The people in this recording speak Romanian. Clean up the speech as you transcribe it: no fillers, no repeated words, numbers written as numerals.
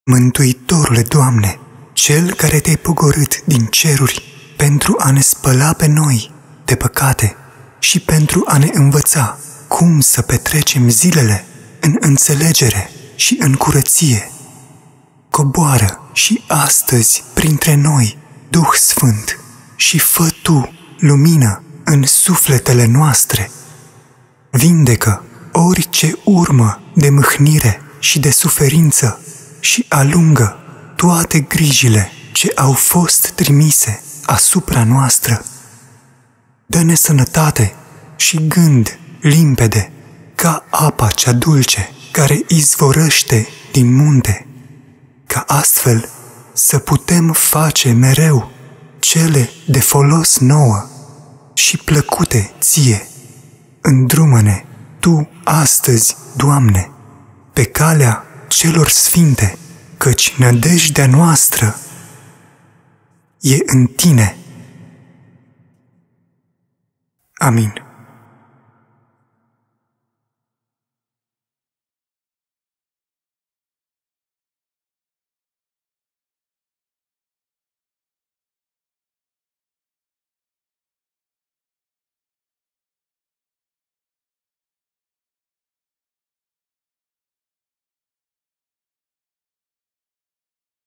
Mântuitorule, Doamne, Cel care te-ai pogorât din ceruri pentru a ne spăla pe noi de păcate și pentru a ne învăța cum să petrecem zilele în înțelegere și în curăție. Coboară și astăzi printre noi, Duh Sfânt, și fă Tu lumină în sufletele noastre. Vindecă orice urmă de mâhnire și de suferință și alungă toate grijile ce au fost trimise asupra noastră. Dă-ne sănătate și gând limpede ca apa cea dulce care izvorăște din munte, ca astfel să putem face mereu cele de folos nouă și plăcute Ție. Îndrumă-ne Tu astăzi, Doamne, pe calea celor sfinte, căci nădejdea noastră e în Tine. Amin.